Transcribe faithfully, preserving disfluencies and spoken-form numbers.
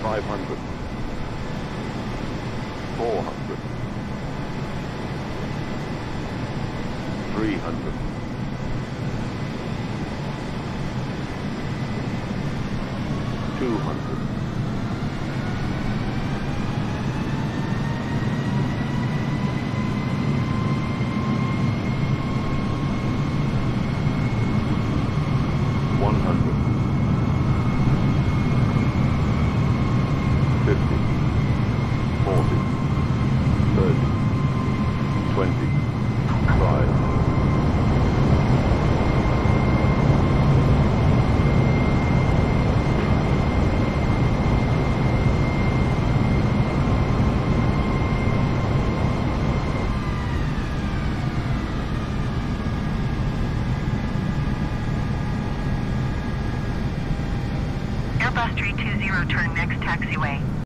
five hundred, four hundred, three hundred, two hundred, one hundred, fifty, forty, thirty, twenty, five. Airbus three two zero, turn next taxiway.